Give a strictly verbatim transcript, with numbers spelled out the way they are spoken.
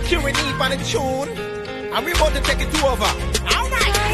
Curing Eve on the tune. And we about to take it over. Alright.